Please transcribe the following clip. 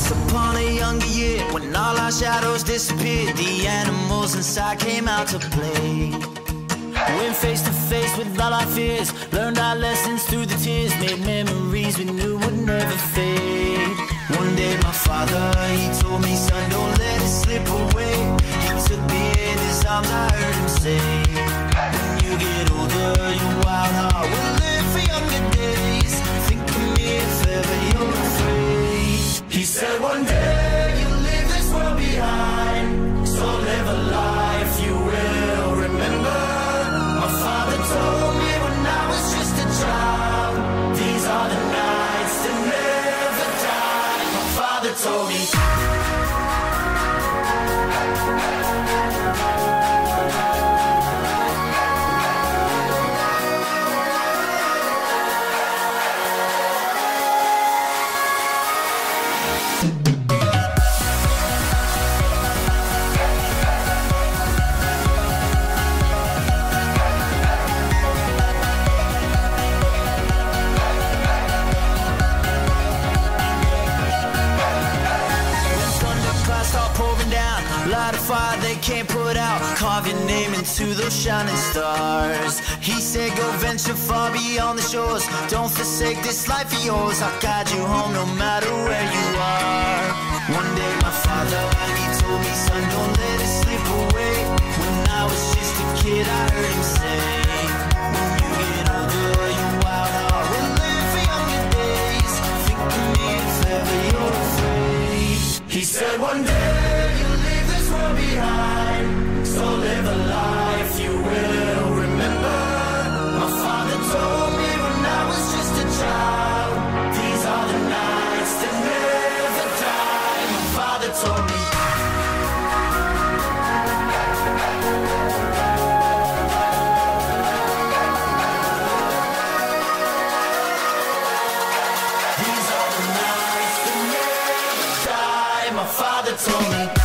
Once upon a younger year, when all our shadows disappeared, the animals inside came out to play. Went face to face with all our fears, learned our lessons through the tears, made memories we knew would never fade. One day my father, he told me, son, don't let it slip away. He took me in his arms, I heard him say, when you get older, your wild heart will live for younger days. Think of me if ever you're afraid. He said one day you'll leave this world behind, so live a life you will remember. My father told me when I was just a child, these are the nights that never die. My father told me. Light a fire they can't put out, carve your name into those shining stars. He said go venture far beyond the shores, don't forsake this life of yours. I'll guide you home no matter where you are. One day my father, he told me, son, don't let it slip away. When I was just a kid I heard him say, when you get older your wild heart will live for younger days. Think of me if ever you're afraid. He said one day behind, so live a life you will remember. My father told me when I was just a child, these are the nights that never die. My father told me. These are the nights that never die. My father told me.